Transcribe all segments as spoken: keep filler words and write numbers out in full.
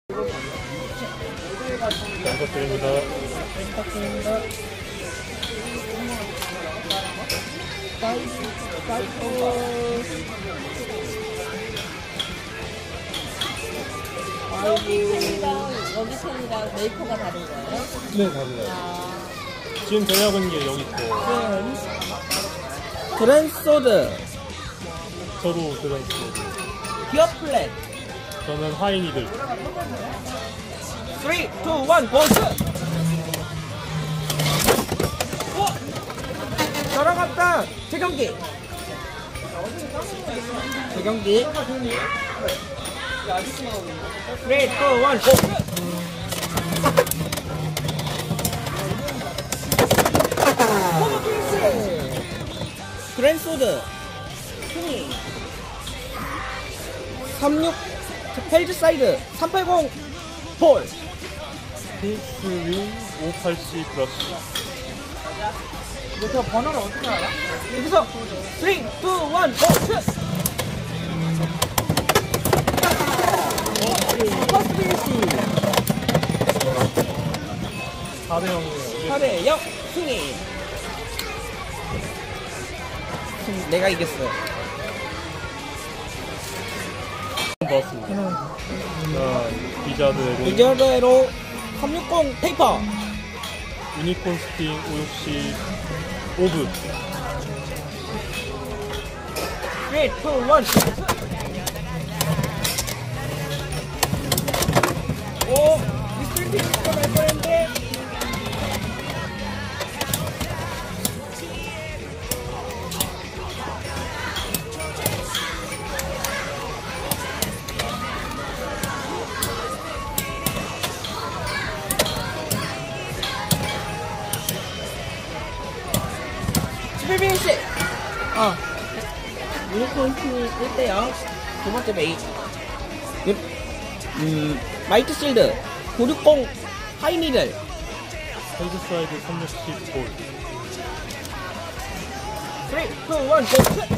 잘 부탁드립니다. 부탁드립니다. 사이즈, 사이즈. 펜이랑 여기 펜이랑 메이커가 다른 거예요? 네, 달라요. 아, 지금 제약은 게 여기 있고, 그랜소드, 저도 그랜스. 기어 플랫. 저는 하이니들. 삼, 이, 일, 고스! 오! 날아갔다! 재경기! 재경기. 삼, 이, 일, 고스! 그랜소드 승리 삼십육 펠즈 사이드 삼백팔십 볼 피스윙 오백팔십 플러스. 이거 저 번호를 어떻게 알아? 여기서 삼, 이, 일, 고! 퍼스트 피니시 사 대 영이에요. 사 대 영 승리. 승- 내가 이겼어. 넣었습니다. 자, 비자드 이저대로 삼백육십 테이퍼 유니콘 스팅 오백육십 오브. 삼, 이, 일, 오! 미스터 피니시가 날 뻔했는데 십일 피니시! 어. 유니콘 팀이 일 대 영. 두 번째 메이. 유, 음, 마이트 실드. 구백육십 하이니들. 헤드 사이드 삼백육십 볼. 삼, 이, 일, 고스!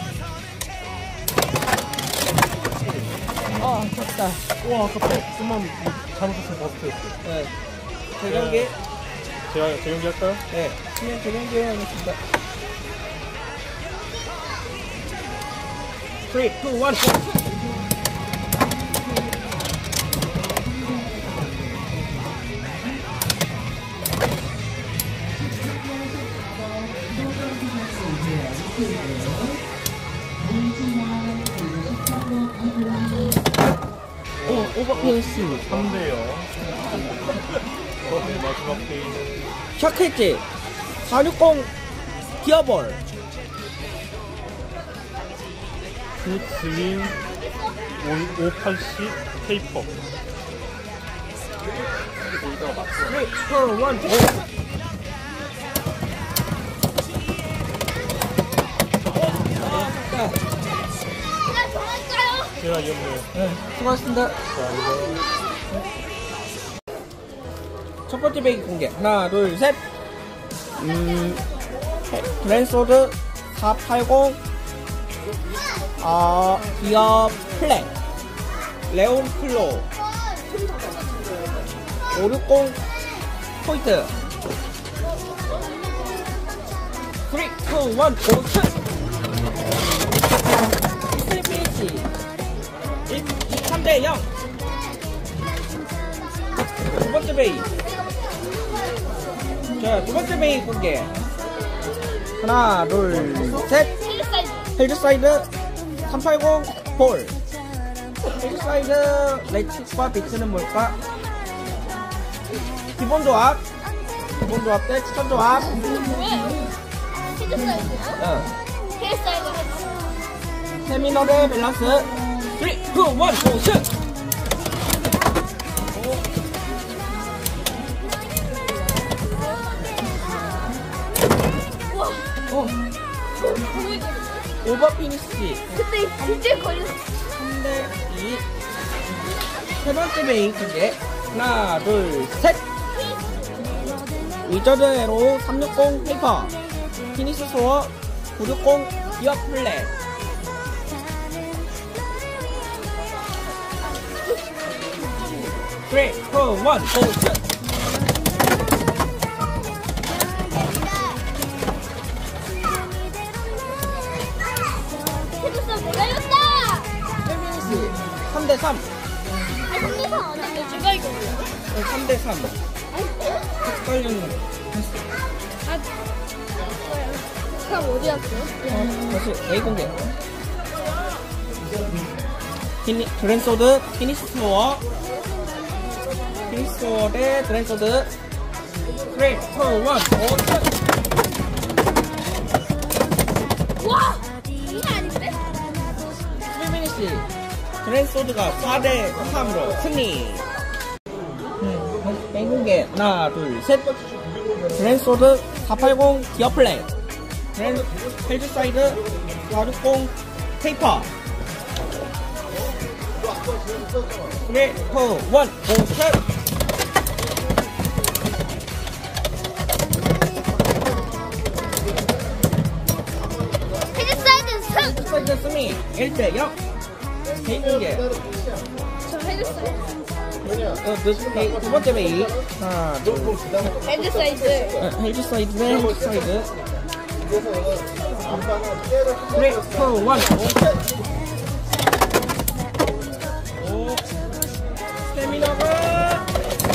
아, 졌다. 우와, 아깝다. 좀만 잘못했으면 버스트였어요. 네. 재경기. 제가 재경기 할까요? 네. 그냥 재경기 해야겠습니다. 삼, 이, 일, 고스! 오, 오버페이스. 삼 대 영. 네, 마지막 페이는 샤크엣지. 사백육십 기어볼. 굿스윙 오백팔십 테이퍼. 삼, 이, 일, 고스! 제가 이겼네요. 네, 수고하셨습니다. 자, 이거 첫 번째 배기 공개. 하나, 둘, 셋. 음, 그랜소드 사백팔십. 아, 기어 플랫. 레온 클로. 오백육십 포인트. 삼, 이, 일, 고스! 스트리 피니시. 삼 대 영. 두 번째 베이. 자, 두 번째 베이 공개. 하나, 둘, 셋. 헬즈 사이드 삼백팔십 볼. 헬즈 사이드 레츠과 비트는 뭘까? 기본 조합. 기본 조합 대 추천 조합. 헤드 사이즈야? 어. 헤드 사이즈 헤드. 세미널의 밸런스. 삼, 이, 일, 고스! 우와, 어, 오버 피니시. 그때 진짜 걸렸어. 삼 대 이. 세 번째 메인 공개. 하나, 둘, 셋. 위저드에로 삼백육십 페이퍼. 피니시 소어 구백육십 기어 플랫. 쓰리, 투, 원, 고! 해줬어, 내가 이겼다! 페미니스 삼 대 삼. 아, 형님은 아닌데, 제가 이겼어요. 삼 대 삼. 헷갈렸네. 아, 그럼 어디 갔어? 어, 다시 A 공개. 피니, 드랜소드 피니시 스토어. 피니시 스토어 대 드랜소드. 쓰리, 투, 원, 오! 와! 장난 아닌데? 피니시 드랜소드가 사 대 삼으로 승리. A 공개. 하나, 둘, 셋. 드랜소드 사팔공 디어플레이. 드랜 헬즈사이드 사육공 테이퍼. 쓰리, 투, 원, 오, 셋. 헤드사이드 승! 헬즈사이드 승리 일 대 영. A 공개. 저 헤드사이드. 어, 두, 두 번째 메이. 하나, 둘, 헤드사이드. 어, 헬즈사이드 대 헬즈사이드. 쓰리, 투, 원, 오, 셋. 오, 스태미나가.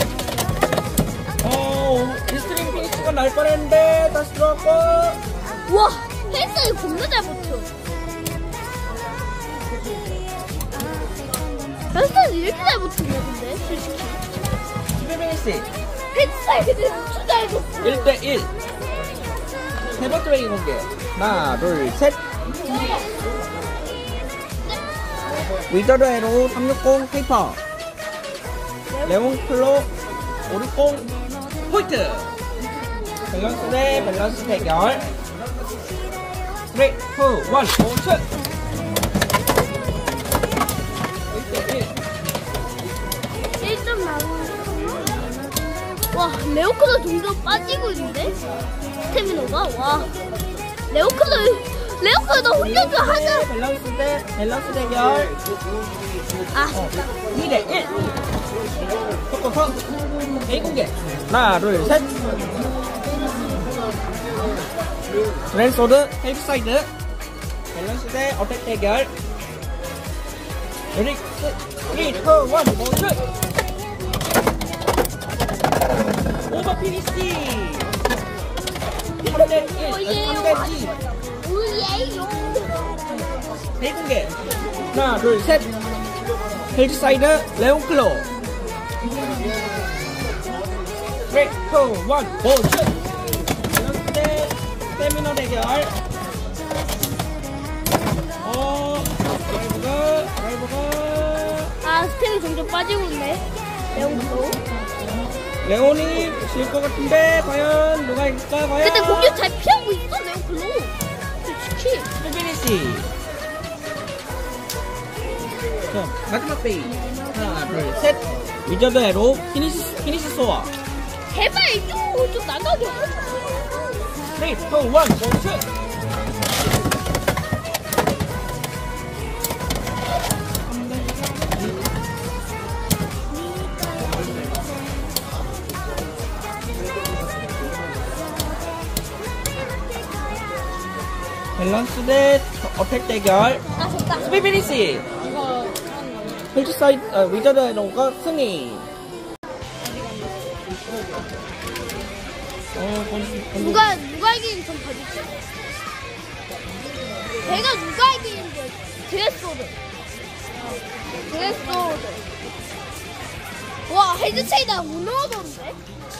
어, 리스트링 피니시가 날 뻔했는데, 다시 들어왔고. 와! 헤드사이드 겁나 잘 붙여. 헤드사이드 이렇게 잘 붙이냐, 근데? 솔직히. 피니시 헤드사이드 엄청 잘 붙여. 일 대 일. 세 번째 메이 공개. 하나, 둘, 셋. 위저드 에로 삼육공 페이퍼. 레몬 클로 오육공 포인트. 밸런스 대 밸런스 대결. 쓰리, 투, 원, 오, 슛. 일 대 일. 일 점 나오는 와, 레오크도 점점 빠지고 있는데? 스태미너가? 와. 레오크도, 레오크도 너 훈련 좀 하자! 밸런스 대 밸런스 대결. 아, 이 대 일. 토커커 A 공개. 하나, 둘, 셋. 드랜소드 헬프사이드. 밸런스 대 어택 대결. 레디, 쓰리, 투, 원, 모션. 오버 피니시. 삼 대 일, 삼 대 이. 오예요! A 공개. 하나, 둘, 셋. 헬즈사이드 레온클로. 쓰리, 투, 원, 고! 슛! 밸런스 대 스태미너 대결. 어, 드라이브가, 드라이브가. 아, 스태미 점점 빠지고 있네. 레오크도. 레온이 질 것 같은데, 과연 누가 이길까, 과연? 근데 공격 잘 피하고 있어, 레오크도. 솔직히. 피니시. 자, 마지막 베이. 하나, 둘, 셋. 위저드 에로 피니시, 피니시 소어. 제발 좀, 좀 나가게 해줘. 쓰리, 투, 원, 고! 슛! 밸런스 대 어택 대결. 아, 좋다. 스피 피니시. 이거 헬즈 사이드, 아, 위저드 에로가 승리. 어, 건, 건, 누가, 누가 이기는지 좀 봐주세요. 제가 누가 이기는지, 드레스소드. 드레스소드. 와, 헤드체이다 못 넣어던데?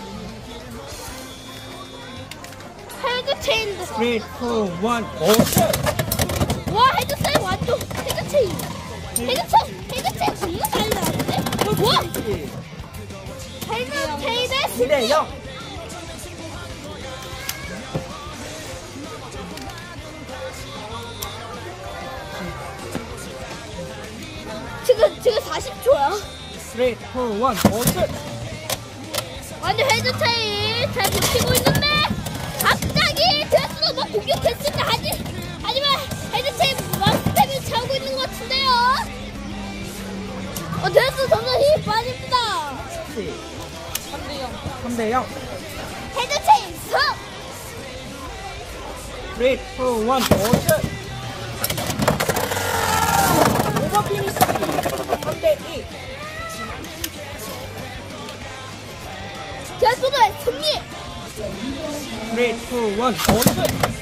헤드체인도. 쓰리, 투, 원, 고! 슛! 와, 헤드체인 완전 헤드체인. 헤드체인, 헤드체인 정말 잘 나왔는데? 와! 헤드체인의 이 대 영. 지금, 지금 사십 초야. 쓰리, 투, 원, 고! 슛! 완전 헤드체인 잘 버티고 있는데 갑자기 드레스가 막 공격했을 때 하지 하지만 헤드체인 마스템을 차고 있는 것 같은데요. 어, 드레스 점점 힘이 빠집니다. 삼 대 영. 헤드 체인 승! 삼, 이, 일, 모션. 오버 피니시. 삼 대 이. 제수도의 승리! 삼, 이, 일, 모션.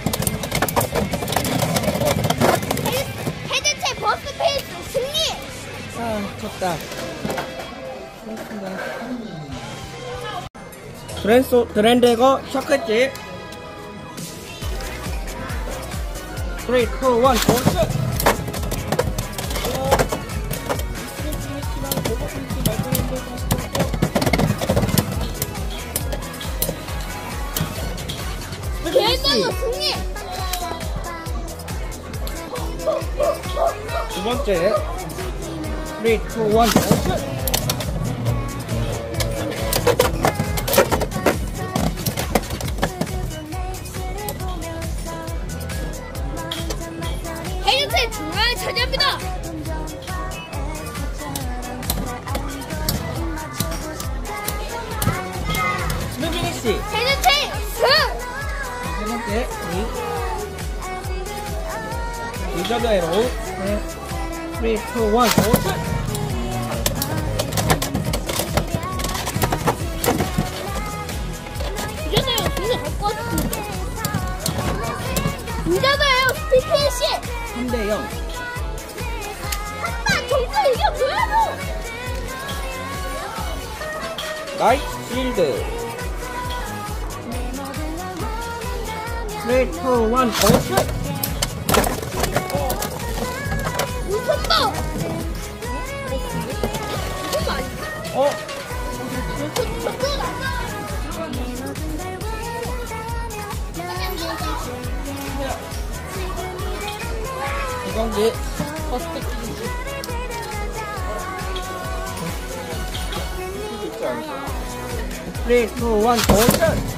헤드, 헤드 체인 버스 페이스 승리! 아, 졌다. 그렇습니다. 드랜소, 드랜데거 셔크집. 삼, 이, 일, 모션. 대단한 승리! 두 번째. 삼, 이, 일, 모션. 헤드 체인 중앙에 차지합니다! 스피니시. 헤드 체인 승! 세 번째. 이. 리저드에로. 네. 삼, 이, 일, 모션. 이잖아요, 진짜 갖고 왔습니다. 이잖아요, 스피피시! 삼 대 영. 한마 정말 이게 뭐야, 나이트 실드. 삼, 이, 일, 모션. 미쳤다! 미친 거 아니야? 어? 저거 나가! 이경기. 버스트 피니시. 삼, 이, 일, 모션.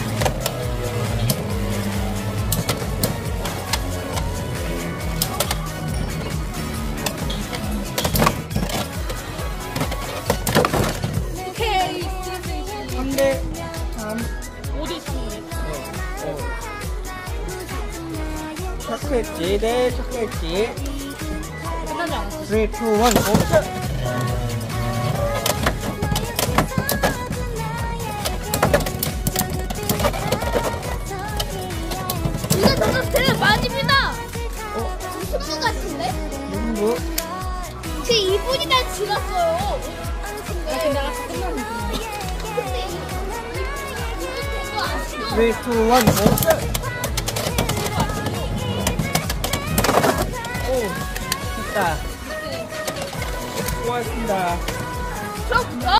오케이. 삼 대 삼. 오 대 승리. 샤크엣지 대 샤크엣지. 끝나지 않았어. 삼, 이, 일, 모션. 이거 저거 되게 많이입니다! 어? 무슨 분 같은데? 문부. 제 이 분이나 지났어요. 근데 나가 끝나는 중. 근데 이 분 된거 아시죠? 삼, 이, 일, 모션. 오, 됐다. 수고하셨습니다. 그럼